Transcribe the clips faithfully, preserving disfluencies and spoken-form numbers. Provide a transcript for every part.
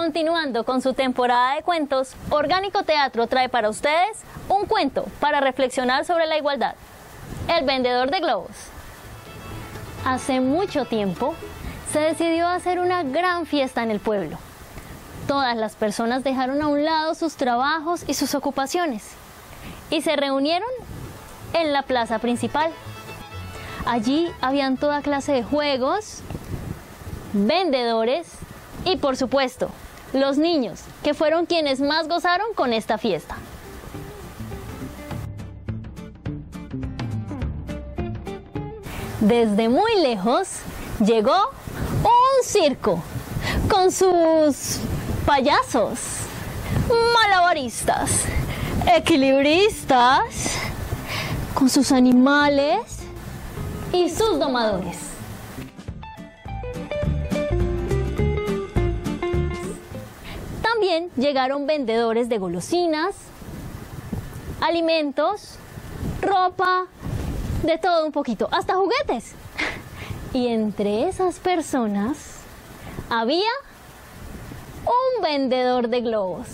Continuando con su temporada de cuentos, Orgánico Teatro trae para ustedes un cuento para reflexionar sobre la igualdad. El vendedor de globos. Hace mucho tiempo se decidió hacer una gran fiesta en el pueblo. Todas las personas dejaron a un lado sus trabajos y sus ocupaciones y se reunieron en la plaza principal. Allí habían toda clase de juegos, vendedores y, por supuesto, los niños, que fueron quienes más gozaron con esta fiesta. Desde muy lejos llegó un circo con sus payasos, malabaristas, equilibristas, con sus animales y sus domadores. También llegaron vendedores de golosinas, alimentos, ropa, de todo un poquito, hasta juguetes. Y entre esas personas había un vendedor de globos.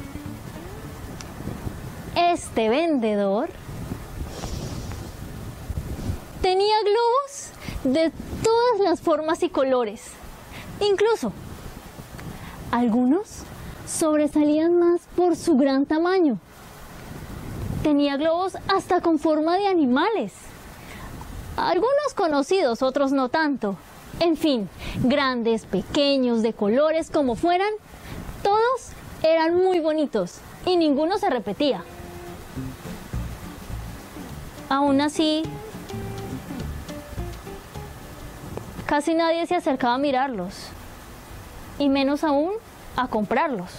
Este vendedor tenía globos de todas las formas y colores. Incluso algunos sobresalían más por su gran tamaño. Tenía globos hasta con forma de animales. Algunos conocidos, otros no tanto. En fin, grandes, pequeños, de colores, como fueran, todos eran muy bonitos y ninguno se repetía. Aún así, casi nadie se acercaba a mirarlos, y menos aún a comprarlos.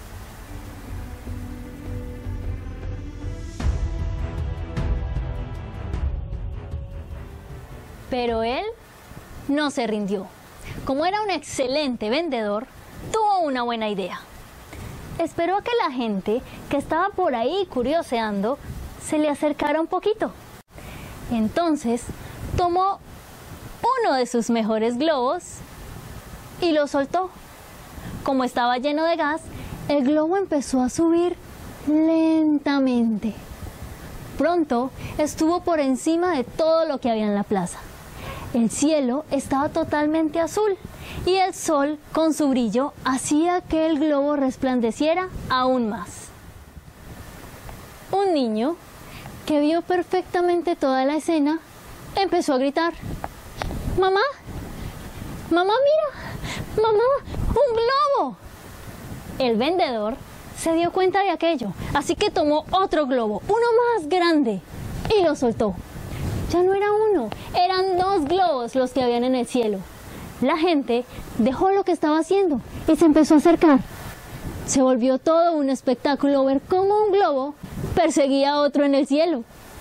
Pero él no se rindió. Como era un excelente vendedor, tuvo una buena idea. Esperó a que la gente que estaba por ahí curioseando se le acercara un poquito. Entonces tomó uno de sus mejores globos y lo soltó. Como estaba lleno de gas, el globo empezó a subir lentamente. Pronto estuvo por encima de todo lo que había en la plaza. El cielo estaba totalmente azul y el sol, con su brillo, hacía que el globo resplandeciera aún más. Un niño, que vio perfectamente toda la escena, empezó a gritar: ¡Mamá! ¡Mamá, mira! ¡Mamá! ¡Un globo! El vendedor se dio cuenta de aquello, así que tomó otro globo, uno más grande, y lo soltó. Ya no era uno, eran dos globos los que habían en el cielo. La gente dejó lo que estaba haciendo y se empezó a acercar. Se volvió todo un espectáculo ver cómo un globo perseguía a otro en el cielo.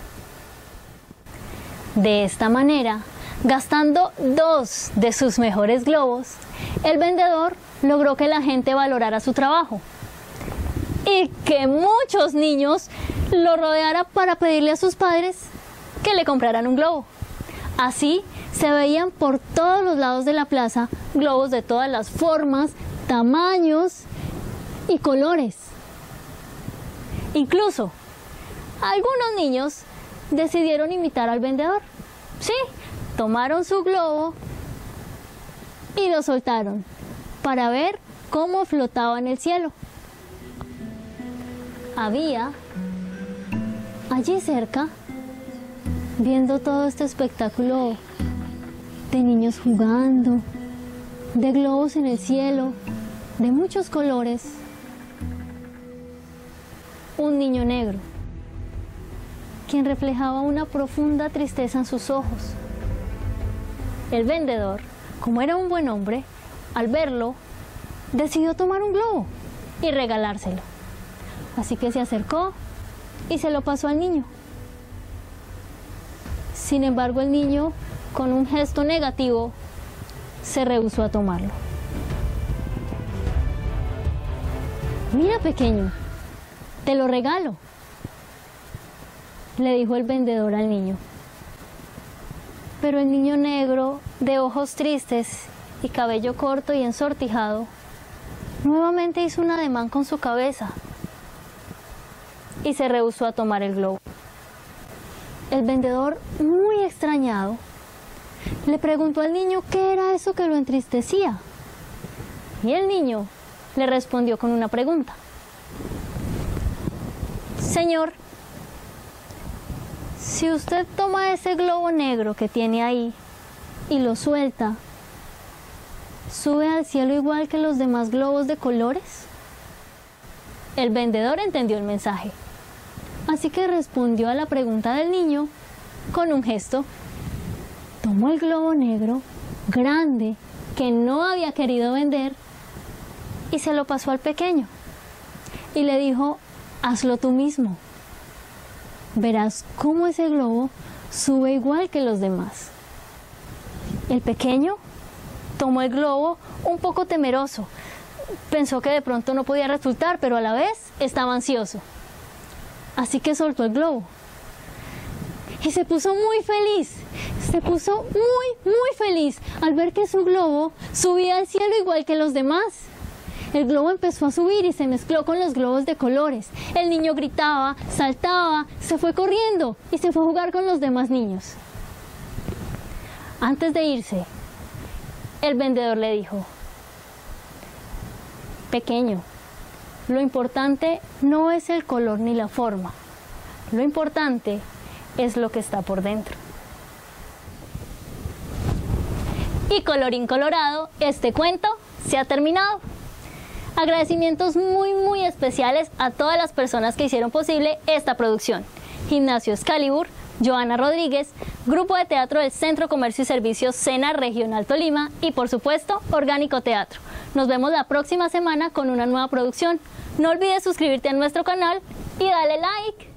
De esta manera, gastando dos de sus mejores globos, el vendedor logró que la gente valorara su trabajo y que muchos niños lo rodearan para pedirle a sus padres que le compraran un globo. Así se veían por todos los lados de la plaza globos de todas las formas, tamaños y colores. Incluso algunos niños decidieron imitar al vendedor. Sí, tomaron su globo y lo soltaron para ver cómo flotaba en el cielo. Había allí cerca, viendo todo este espectáculo de niños jugando, de globos en el cielo, de muchos colores, un niño negro, quien reflejaba una profunda tristeza en sus ojos. El vendedor, como era un buen hombre, al verlo, decidió tomar un globo y regalárselo. Así que se acercó y se lo pasó al niño. Sin embargo, el niño, con un gesto negativo, se rehusó a tomarlo. Mira, pequeño, te lo regalo, le dijo el vendedor al niño. Pero el niño negro, de ojos tristes y cabello corto y ensortijado, Nuevamente hizo un ademán con su cabeza y se rehusó a tomar el globo. El vendedor, muy extrañado, le preguntó al niño qué era eso que lo entristecía. Y el niño le respondió con una pregunta. Señor, si usted toma ese globo negro que tiene ahí y lo suelta, ¿sube al cielo igual que los demás globos de colores? El vendedor entendió el mensaje, así que respondió a la pregunta del niño con un gesto. Tomó el globo negro, grande, que no había querido vender, y se lo pasó al pequeño. Y le dijo, hazlo tú mismo. Verás cómo ese globo sube igual que los demás. El pequeño tomó el globo un poco temeroso. Pensó que de pronto no podía resultar, pero a la vez estaba ansioso. Así que soltó el globo. Y se puso muy feliz. Se puso muy, muy feliz al ver que su globo subía al cielo igual que los demás. El globo empezó a subir y se mezcló con los globos de colores. El niño gritaba, saltaba, se fue corriendo y se fue a jugar con los demás niños. Antes de irse, el vendedor le dijo, pequeño, lo importante no es el color ni la forma. Lo importante es lo que está por dentro. Y colorín colorado, este cuento se ha terminado. Agradecimientos muy muy especiales a todas las personas que hicieron posible esta producción. Gimnasio Excalibur, Joana Rodríguez, Grupo de Teatro del Centro Comercio y Servicios Sena Regional Tolima y por supuesto Orgánico Teatro. Nos vemos la próxima semana con una nueva producción. No olvides suscribirte a nuestro canal y dale like.